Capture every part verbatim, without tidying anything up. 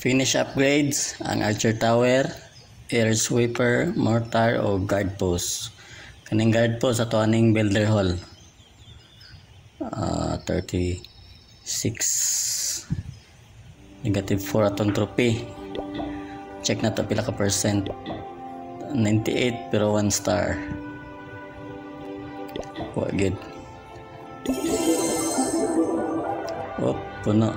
Finish upgrades ang Archer Tower, Air Sweeper, Mortar o Guard Post. Kaning Guard Post ato aning Builder Hall. Uh, thirty-six negative four atong trophy. Check na to pila ka percent. ninety-eight pero one star. Wa gid. Oh, puno.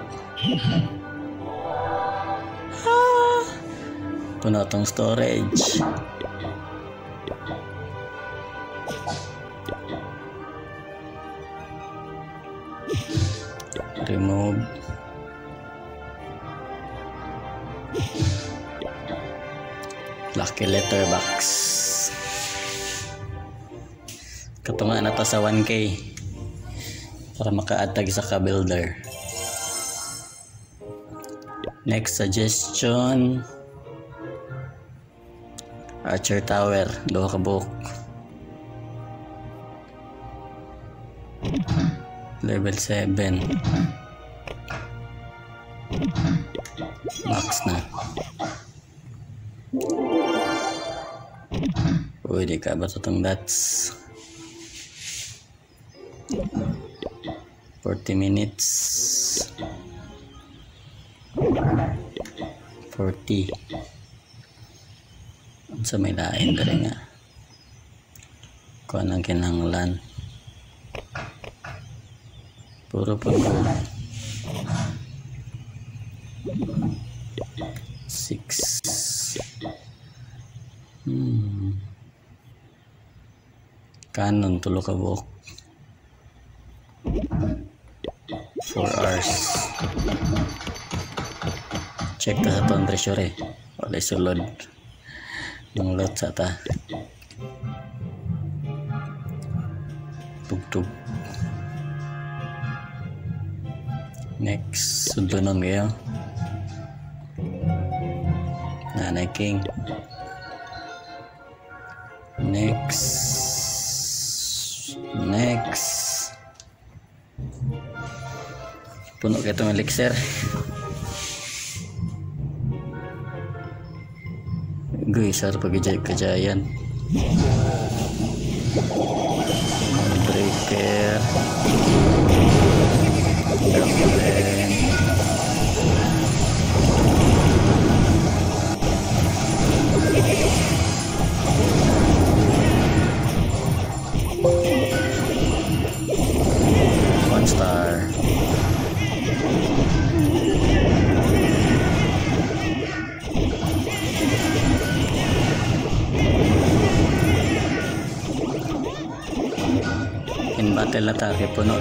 Ah, puno tong storage. Remove. Lucky letter box. Katunga na to sa one K para maka-add tag sa ka-builder. Next suggestion, Archer Tower, duha ka buok. Level seven. Max na. Uy, di ka ba itong dots? forty minutes. forty. Sa may lain ka rin nga. Kung anong kinanglan. Puro po six. Hmm. Canon tulo ka buok. four hours. Check ta sa ton treasury. Wala sulod. Nung lot sa ta. Tugtog. Next, sundunon kayo. Nanay King. Next. Next. Puno kayo itong elixir. Guy, sar pag-kajayan. Breaker. Gamblen. One star. In battle na tayo puno.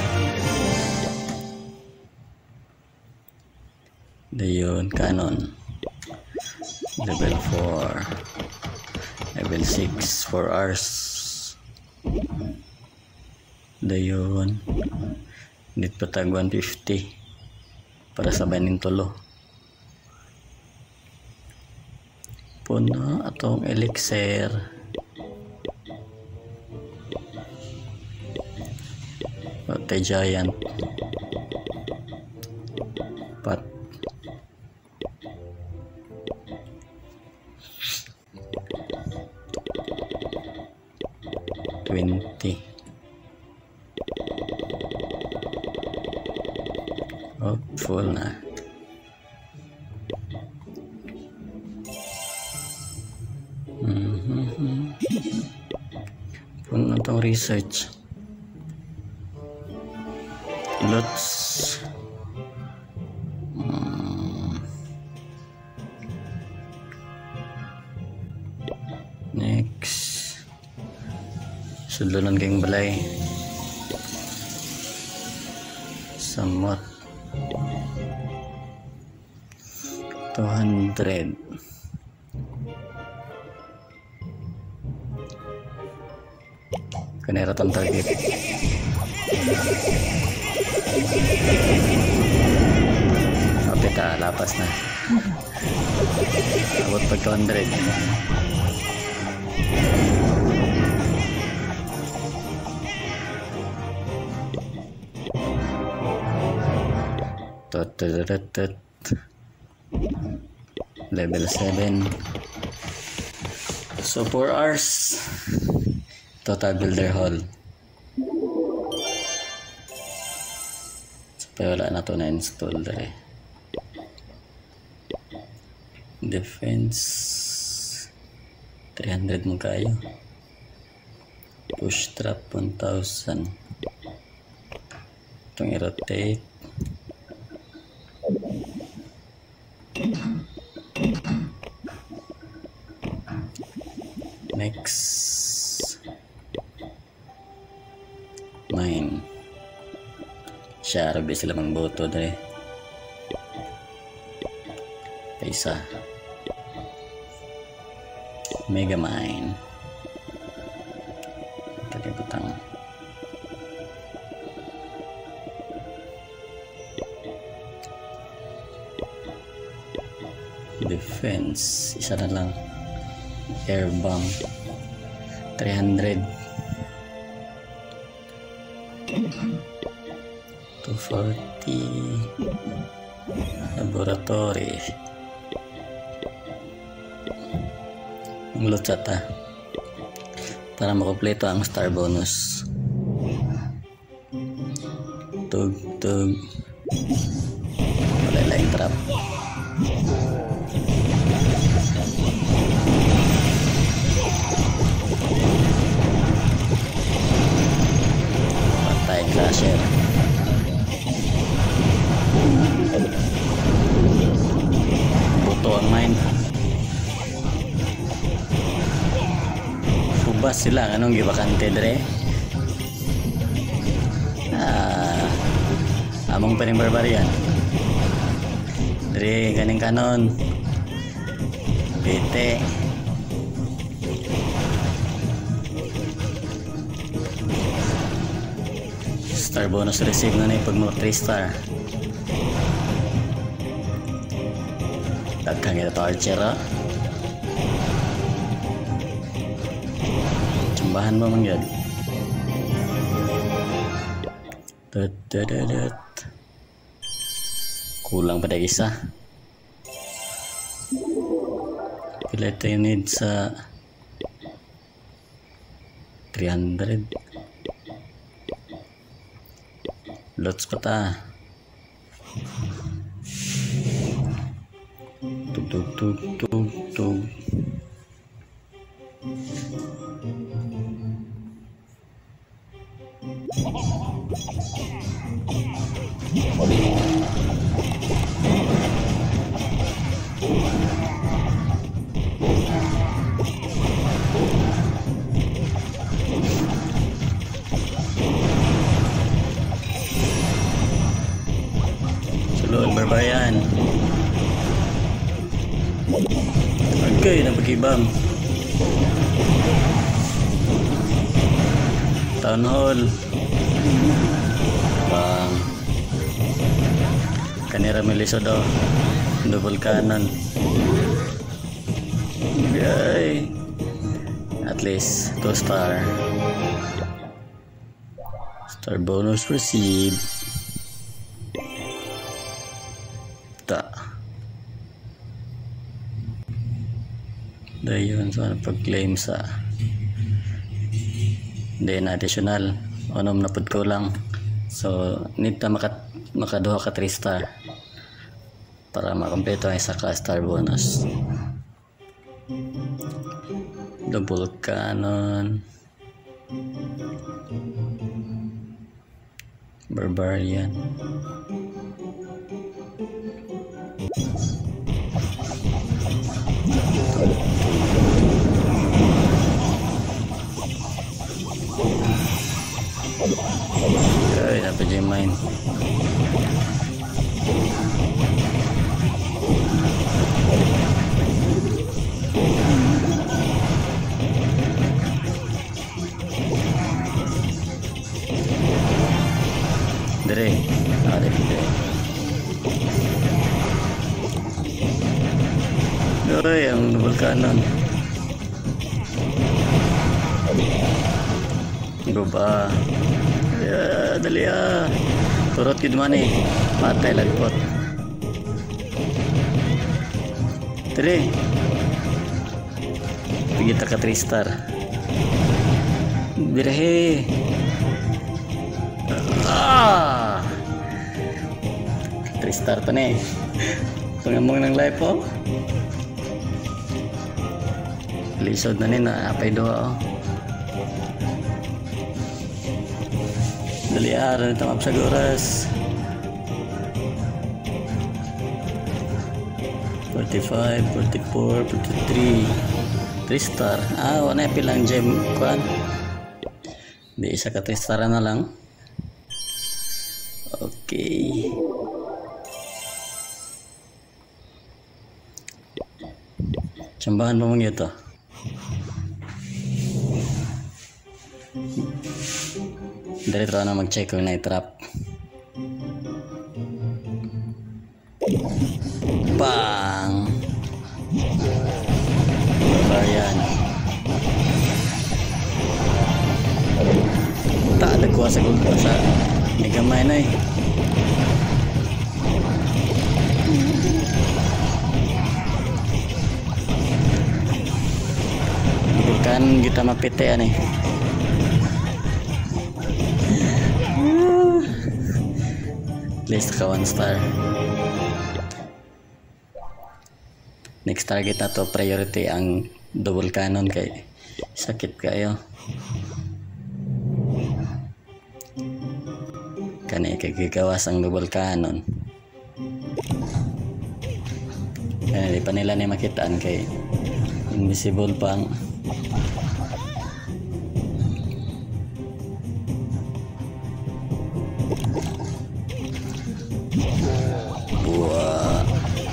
Dayon, Canon. Level four. Level six, four hours. Dayon. Dit patag one fifty. Para sabay ning tulo. Puno atong elixir. Ote giant. Pat. twenty. Oh, full na. Mm-hmm. Full na itong research. Lots. Hmm. Next. Sulunan kayong balay. Samot. two hundred. Kanera tong target. Oke, ta lapas na. Abot pag two hundred. Tut tut tut tut. level seven. So four hours total builder hall. So wala na to na install dere. Defense three hundred mo kayo. Push trap one thousand. Itong i-rotate. Next. Mine. Siya, rabi sila magboto dali. Isa. Mega Mine. Tadi butang. Defense isa na lang. Air bomb three hundred. two forty. Laboratory. Mulot ta para makompleto ang star bonus. Tug tug. Wala lang trap. Patay crasher. Buto ang mine. Bas sila anong gibakante dre. Ah, among paning barbarian. Dre ganing kanon. Bete. Star bonus receive na ni pag mo three star. Daghang ito archer ah. Bahan mo mangyad. Kulang pada isa. Pila ito yung need sa three hundred. Lots pa ta. Tug tug tug tug tug. Sulod barbayan. Okay, napag-ibang. Town hall. Bang. Kanira Melisodo. Double cannon. Yay. At least two star. Star bonus received. Ta. Dayon sa pag-claim sa then additional onom na pud ko lang. So need ta maka makaduha ka three star para makompleto ang isa ka star bonus. Double cannon, barbarian, ay dapat yung mine. Dire, ada dire. Dore yang double kanan. Goba. Ya, dali ah. Turut gid man eh. Patay lagpot. Tiri. Kita ka three star. Birehe. Ah. three star pa na eh. Pangamong ng life oh. Lisod na nina, apay doa oh. Dali araw nito mapsaguras. forty-five, forty-four, forty-three. three star. Ah, wala pilang gem kuan. Di isa ka three star na lang. Okay. Cambahan mo mga ito. Dito na mag-check kung na-trap. Bang! Bayan. Tak ada kuasa gulto sa may gamay na eh. Bukan kita mapitean eh. At least ka one star. Next target na to, priority ang double cannon kay sakit kayo. Kani kagagawas ang double cannon. Kaya di pa nila ni makitaan kay invisible pang. Wah.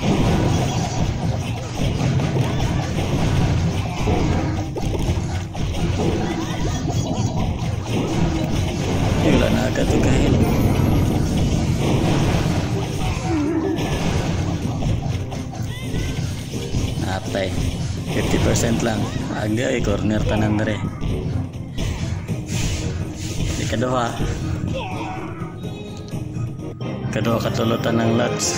Wala na agad ito kahil napay fifty percent lang agay corner tanan na rin di kaduha kaduha katulutan ng lots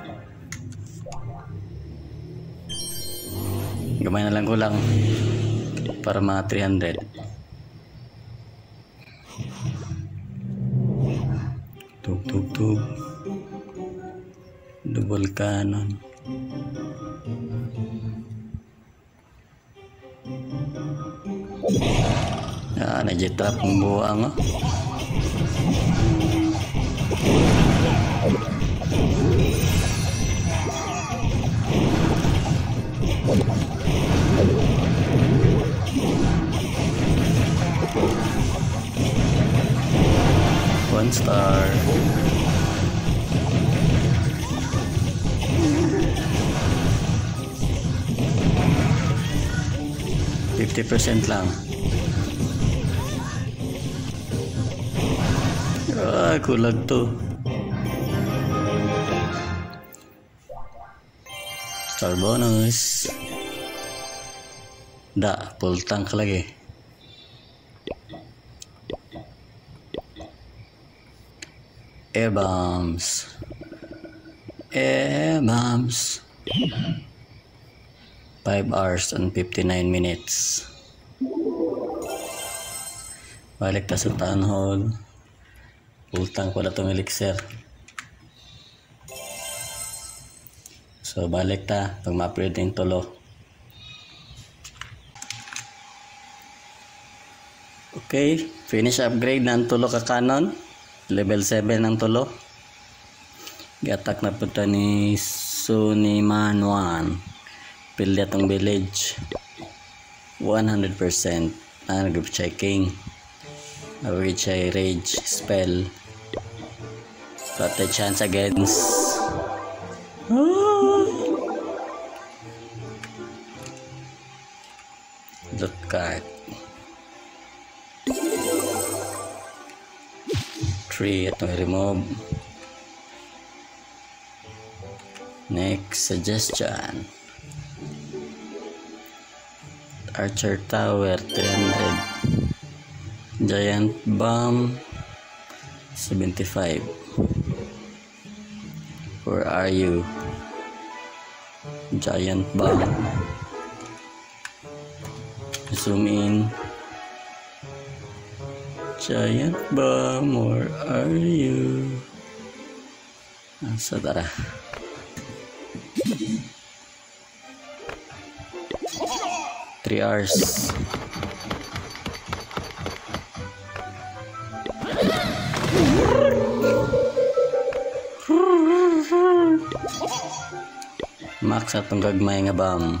gamay na lang kulang para mga three hundred. Tug tug tug double cannon. Ah, na-jetrap ang buwang oh. One star. fifty percent lang. Ah, kulag to. Star bonus. Da, full tank lagi. Air bombs. Air bombs. five hours and fifty-nine minutes. Balik ta sa town hall. Full tank wala tong elixir. So balik ta pag ma-upgrade yung tulo. Okay, finish upgrade ng tulo ka cannon. Level seven ng tulo. Gi-attack na punta ni Suniman one. Pilya tong village. one hundred percent. Ah, nag-group checking. Nag-group check rage spell. Got a chance against. Ah. Dot card. Three itong remove. Next suggestion. Archer Tower three hundred. Giant Bomb seventy-five. Where are you? Giant bomb. Zoom in. Giant bomb, where are you? Asa tara. Three hours. Max atong gagmay nga bomb.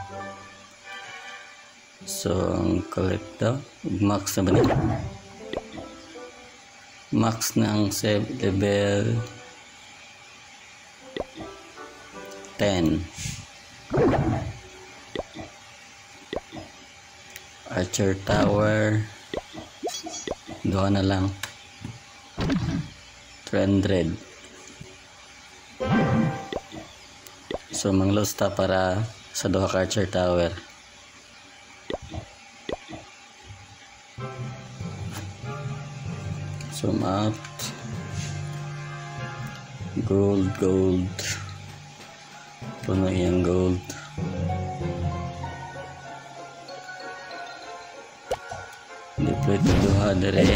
So ang collect daw max na ba niya? Max na ang save level ten. Archer tower doon na lang three hundred. So manglosta para sa duha ka archer tower. Zoom out. Gold, gold. Puno yung gold. Deploy to duha dere.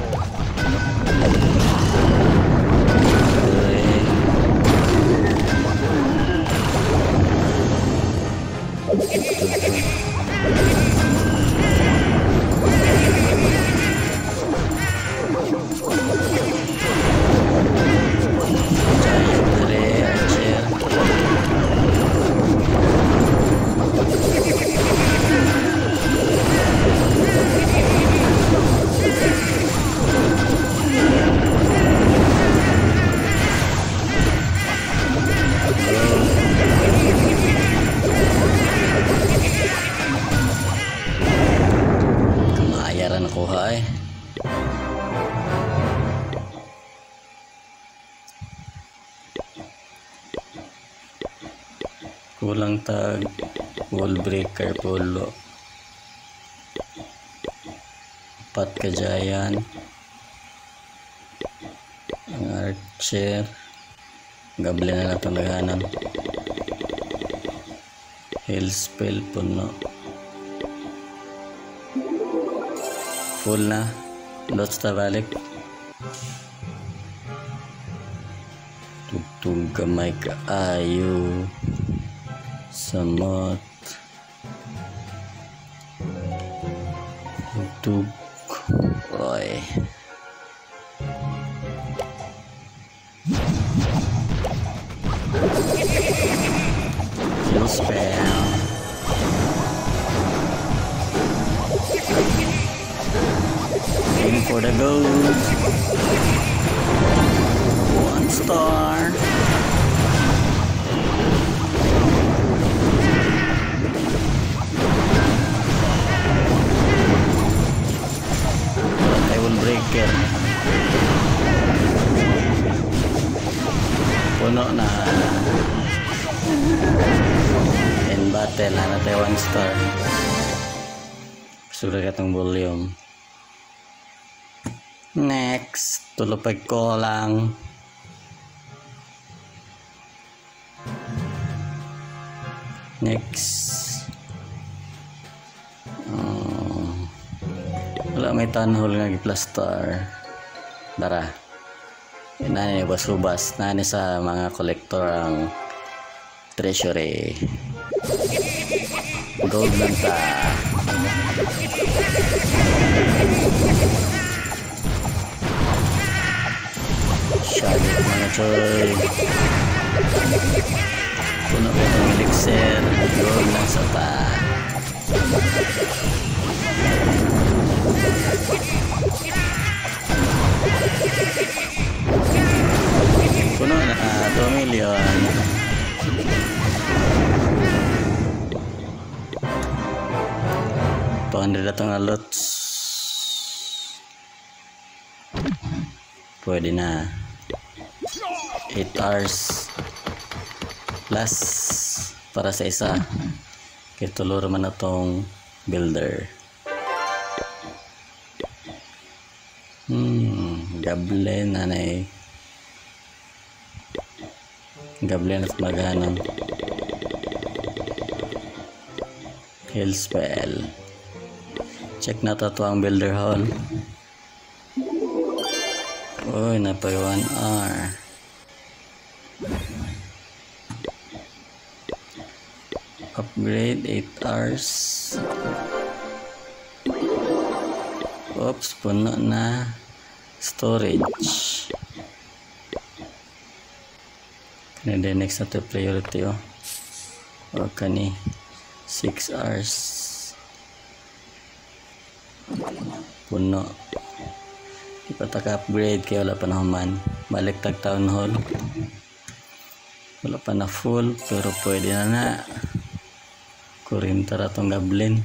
Nakuha eh. Kulang tag wall breaker polo. Pat ka giant. Ang archer. Gable na natin naghanan. Heal spell puno. Full na. Lots na balik. Tugtog gamay ka ayo. Samot. Tugtog. Oy. Full spell. Aim for the gold. One star. I will break it. Puno na. In battle na natin one star. Sudah katong volume. Next, tulupag ko lang. Next. Oh. Wala may tanhol nga giplastar. Dara. Inani bas-ubas nani sa mga kolektor ang treasury. Gold lang ta. Shagit mga choy. Puno ko ng elixir. Gold lang sa ta. Puno na uh, two million. two hundred na itong lots. Pwede na. eight hours plus para sa isa. Kaya tulo naman na itong builder. Hmm, gable na na eh. Gable na maghanan. Heal spell. Check na to ang builder hall. Uy, napay one hour. Upgrade eight hours. Oops, puno na. Storage. And then next na to priority oh. O kani six hours. Puno. Ipataka upgrade kaya wala pa na human. Balik tag town hall. Wala pa na full pero pwede na na. Kurinta ratong goblin.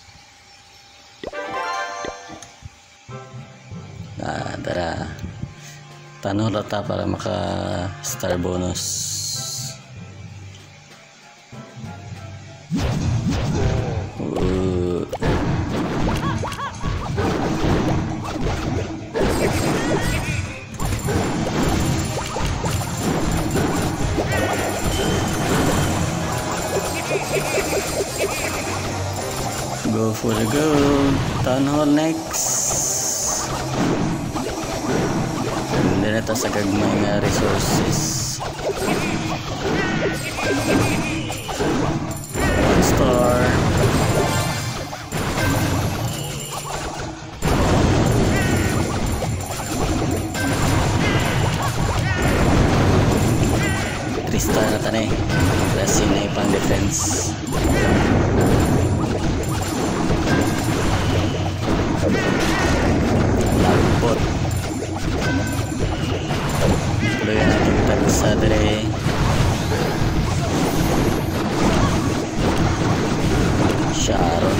Ah, tara. Tanong rata para maka star bonus. Uh. Go for the gold. Town hall next. Hindi na ito sa gagmay nga resources. One star. Three star na tanay. Kasi na ipang defense. Lapot. Tuloy natin tagsa dire. Sharon.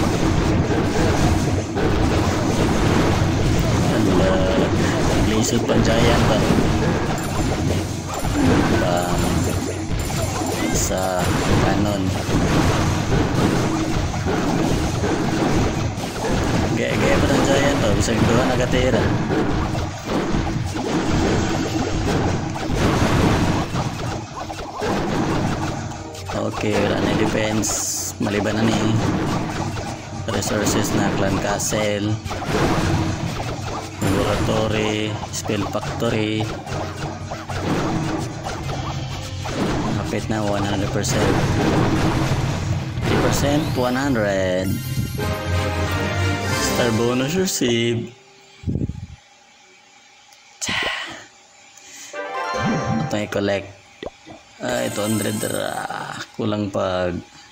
Ala, lisod pa giant ba? Bang sa kanon. Gaya-gaya pa ng giant to, bisag doon nagatira. Okay, wala na defense. Maliban na ni resources na clan castle, laboratory, spell factory. Kapit na one hundred percent. three percent, one hundred. Star bonus received. Ito i-collect. Ah, ito one hundred. Ah, kulang pag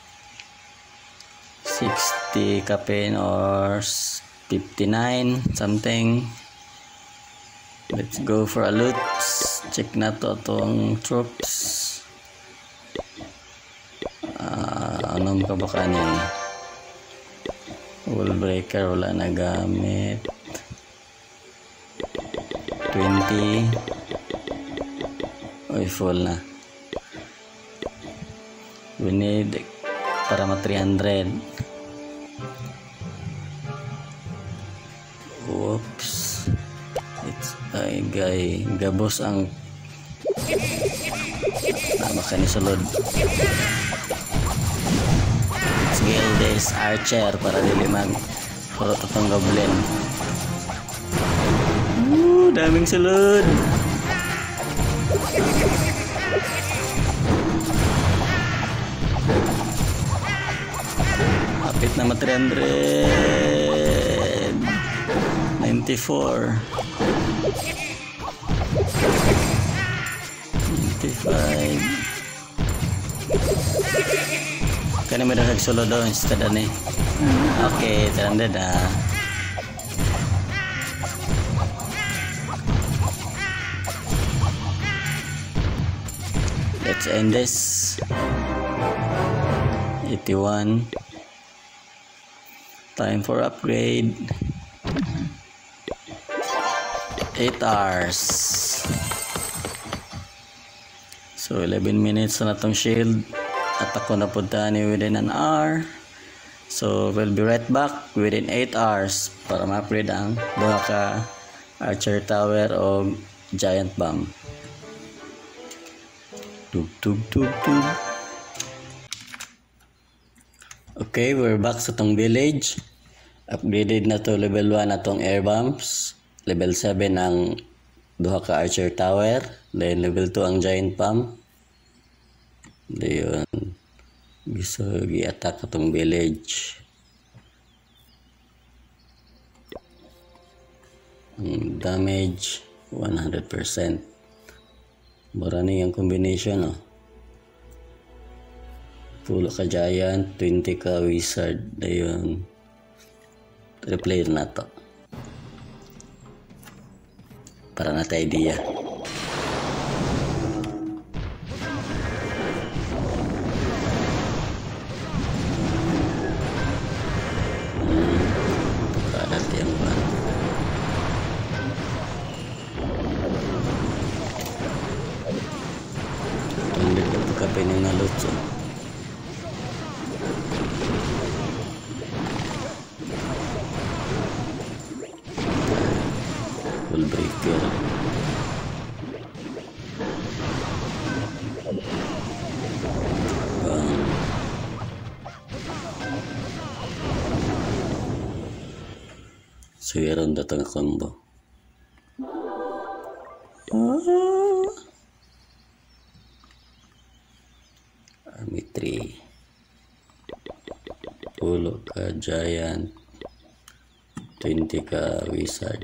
sixty kapin or fifty-nine something. Let's go for a loot. Check na to itong troops. Uh, anong kabaka ni wall breaker wala na gamit. Twenty. Oy, full na. We need para ma three hundred. Oops. It's ay gay gabos ang tama ka ni sulod. Skill this archer para dili mag puro tatong goblin. Woo, daming sulod. Kapit na ma three hundred ninety-four ninety-five. Kani may dalag solo daw instead ani. Okay, three hundred ah. Let's end this. eighty-one. Time for upgrade. eight hours. So eleven minutes na itong shield. At ako na punta ni within an hour. So we'll be right back within eight hours para ma-upgrade ang doha ka archer tower o giant bomb. Tug tug tug tug. Okay, we're back sa tong village. Upgraded na to level one na tong air bombs. Level seven ang duha ka archer tower. Then level two ang giant bomb. Dayon. Gusto gi-attack atong village. Ang damage one hundred percent. Mura ni ang combination, oh. Pulo ka giant, twenty ka wizard. Dayon. Replay na to. Para natin idea. Kada tiyang ba? Hindi ko pagkapin yung nalutso. Full breaker. Bang. So yaron datang combo. Ah. Army three. Pulo ka giant. twenty ka wizard.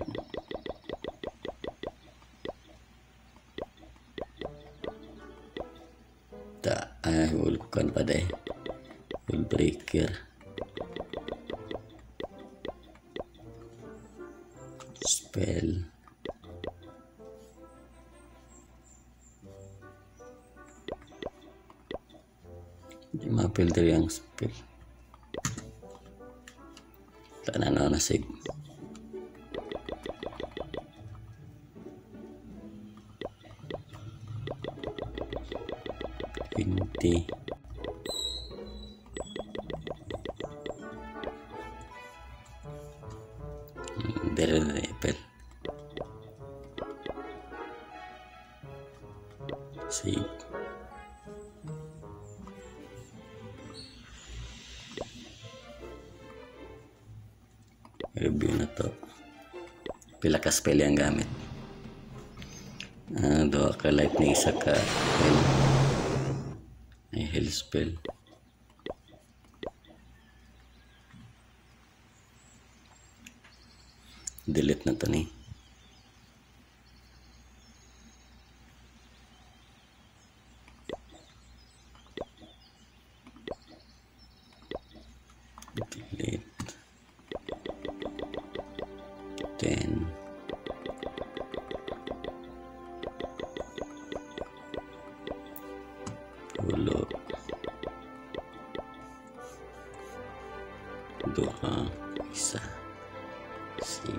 Tak, ay, bukan pada full breaker. Spell. Lima filter yang spell. Tak nak nasib. twenty. Dari level. Save. Review na to. Pila ka spell yang gamit. Ah, dua ka lightning, isa ka hell. Ay, hell spell. Delete na to ni. Delete. Then pulo duha isa save.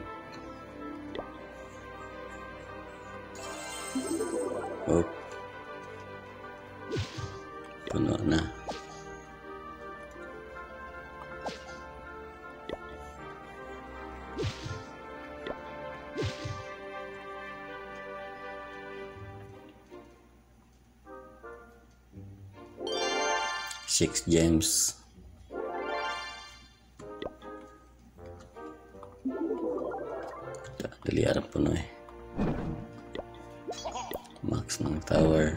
Oh, puno na. Six gems. Dali arap puno eh. Max ng tower.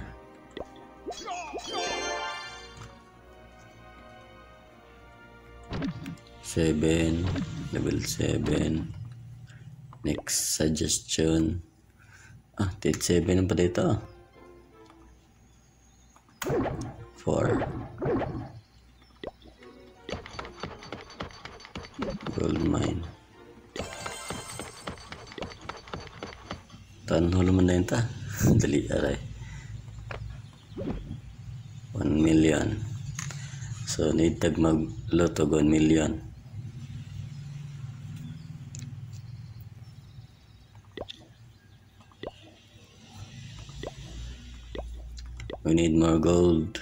Seven. Level seven. Next suggestion. Ah, tit seven pa dito. Four. Gold mine. Tanhol man na yun ta. Dali aray. One million. So need tag mag loto one million. We need more gold.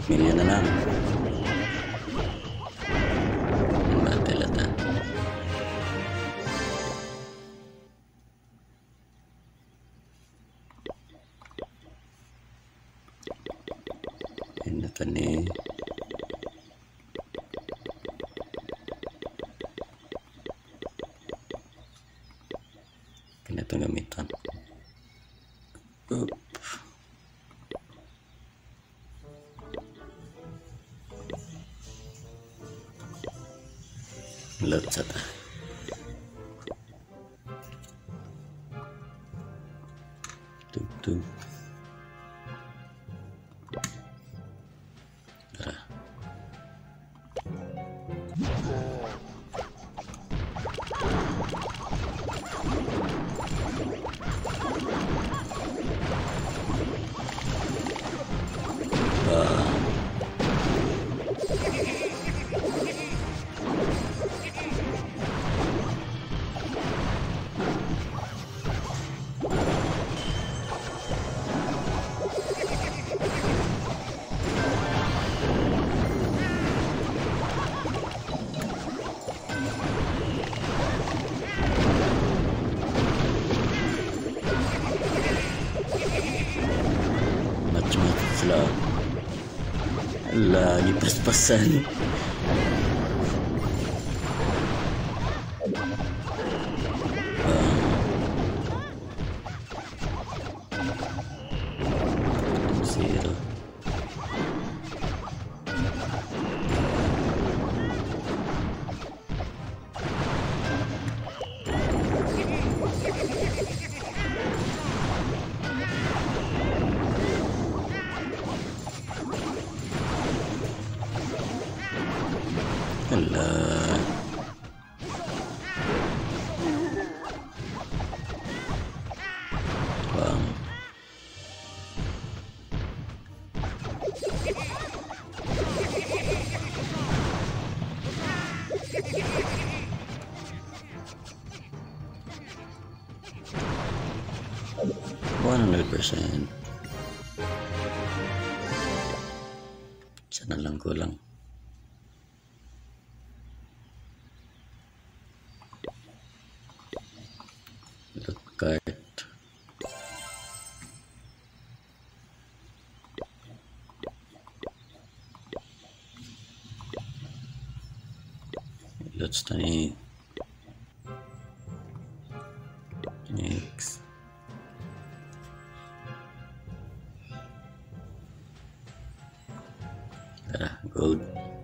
million na lang. Battle ata. Yan na ni ganito gamitan. Oop. Load sa ta. Tug-tug. Tara. Match-match sila. Lagi pas-pasan. Zero. Hala. Bang. one hundred percent. Sana lang kulang. Look card. Let's try next. Tara, gold.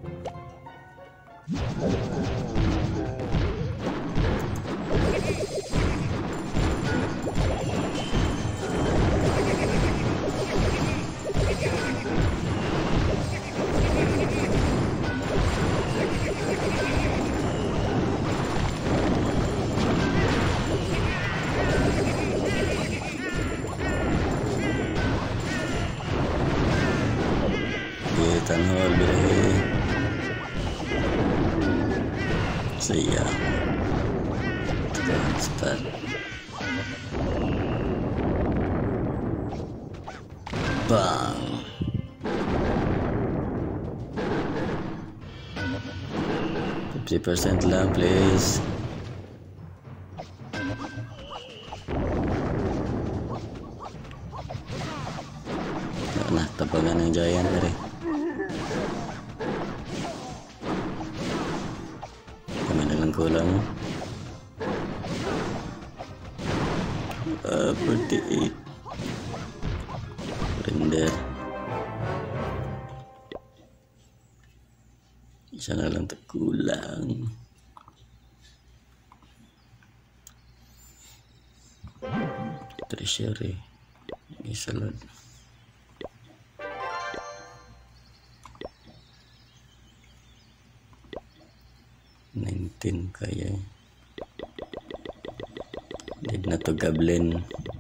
Tanhol bire. Sayang. Cepat. Bang. fifty percent lang please. Nah, tabagan ng giant na rin. Kulang uh, forty-eight render isa na lang kulang. Treasury isa lang. nineteen kaya need na to goblin.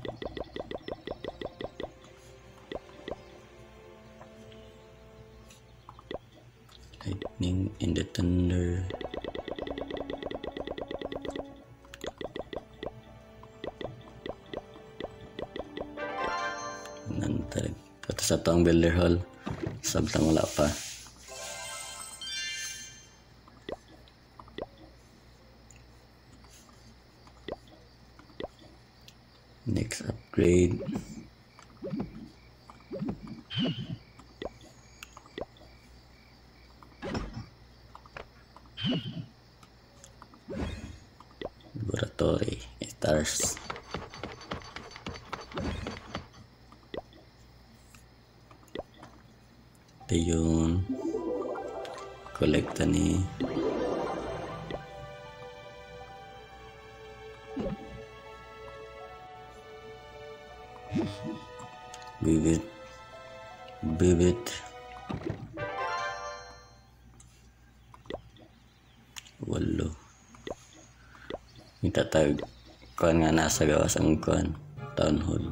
Lightning and the thunder. Nanti kata satu ang builder hall Samtang wala pa. Next upgrade. Laboratory stars. Ito yung kolekta ni Bibit Bibit walo. Kita tag kuan nga nasa gawas ang kuan town hall.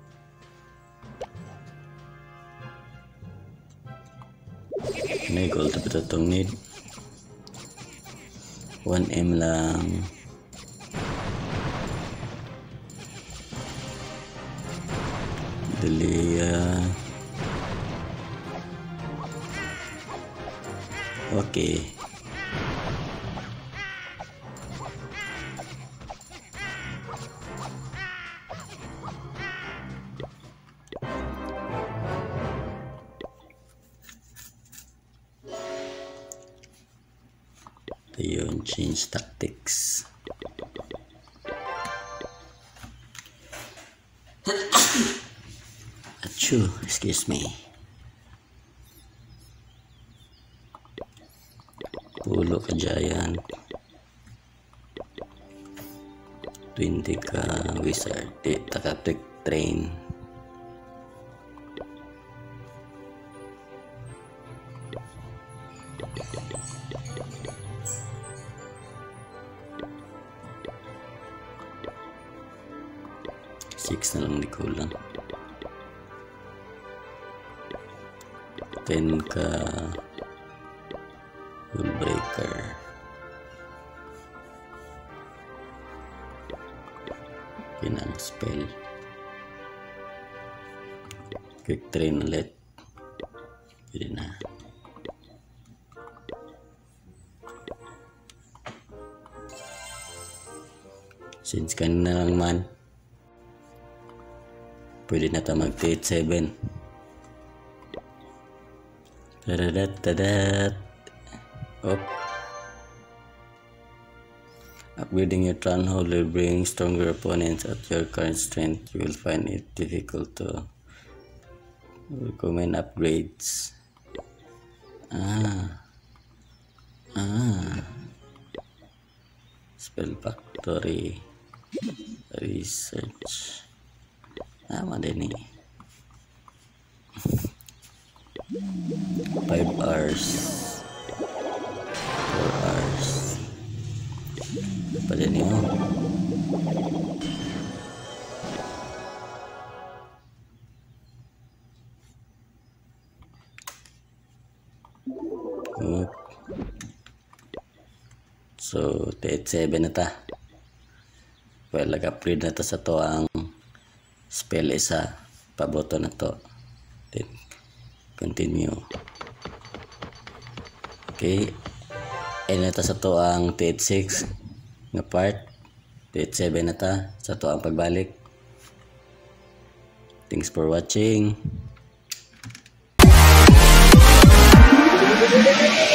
May gold tapi itong need one M lang. Delia. Okay. Ayun, change tactics. Achoo, excuse me. Pulo ka giant. twenty ka wizard. Eh, taka-trick train. six na lang di kulang. ten ka rule breaker. Pinang spell. Quick train ulit. Pwede na. Since kanina lang man, pwede na ito mag eight seven. Tadadat, tadat. Op. Upgrading your Tron Hall will bring stronger opponents at your current strength. You will find it difficult to recommend upgrades. Ah. Ah. Spell Factory. Research. Tama din eh. five hours. four hours. Pa din yun. Oh. So, eight seven na ta. Well, nag-upgrade na to sa to ang spell isa. Paboto na to. Then, continue. Okay. Ay na ta sa to ang T eight six nga part. T eight seven na ta sa to ang pagbalik. Thanks for watching.